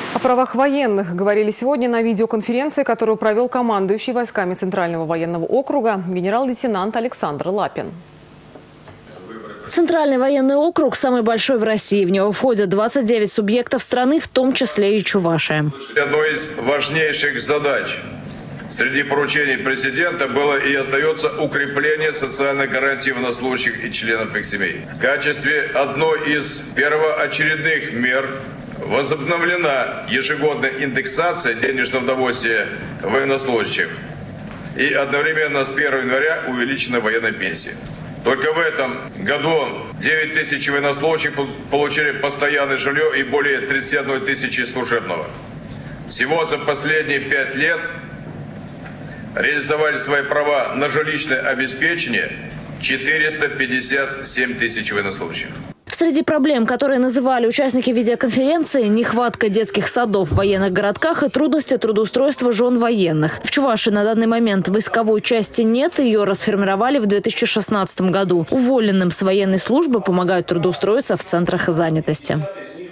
О правах военных говорили сегодня на видеоконференции, которую провел командующий войсками Центрального военного округа генерал-лейтенант Александр Лапин. Центральный военный округ самый большой в России. В него входят 29 субъектов страны, в том числе и Чувашия. Одной из важнейших задач среди поручений президента было и остается укрепление социальных гарантий военнослужащих и членов их семей. В качестве одной из первоочередных мер возобновлена ежегодная индексация денежного удовольствия военнослужащих. И одновременно с 1 января увеличена военная пенсия. Только в этом году 9 тысяч военнослужащих получили постоянное жилье и более 31 тысячи служебного. Всего за последние 5 лет реализовали свои права на жилищное обеспечение 457 тысяч военнослужащих. Среди проблем, которые называли участники видеоконференции, нехватка детских садов в военных городках и трудности трудоустройства жен военных. В Чувашии на данный момент войсковой части нет, ее расформировали в 2016 году. Уволенным с военной службы помогают трудоустроиться в центрах занятости.